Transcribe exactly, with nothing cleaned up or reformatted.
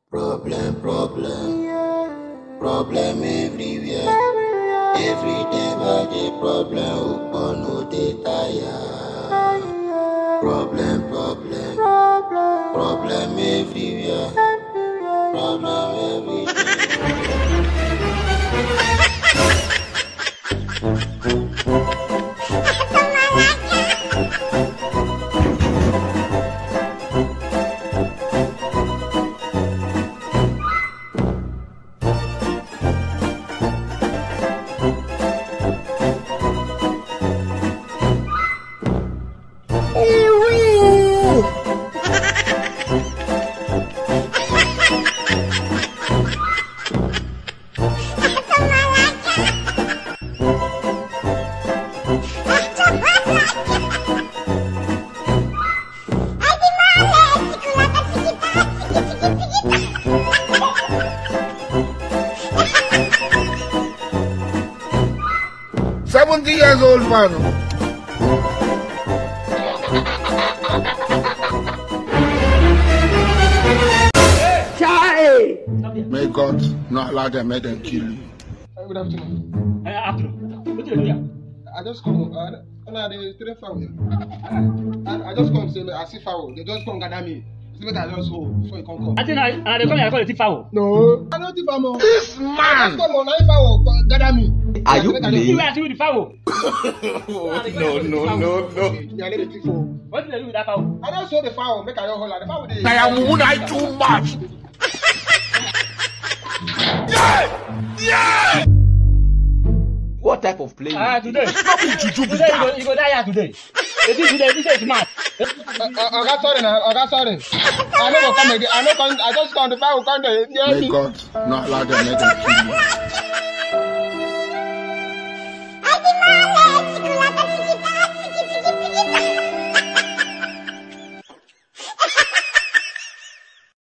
Problem, problem, problem everywhere. Every day by day, problem upon no day tire. Problem, problem, problem everywhere. Problem everywhere. Seventy years old man. Chai! May God not allow them, make them kill you. Good afternoon. Uh, afternoon. What do you do here? I just come. Uh, no, they three foul here. I, I just come say I see foul. They just come gather me. See me I just hold before you come come. I think I, I they come here I call it foul. No, I don't think I'm on. This I man! just come on. I foul gather me. Are you You playing? were asking with the foul. No, no, no, no. Yeah, I need the foul. What did they do with that foul? I just saw the foul. Make I don't hold. The foul dey. I am would I too much. Yeah! Yeah! What type of playing? Ah, today. Juju be Today you go, that. you go die here today. They think today, this is smart. Oga sorry na. Oga sorry. I no go come again. I no come. I just come. The foul come there. May God not allow them, make them kill you.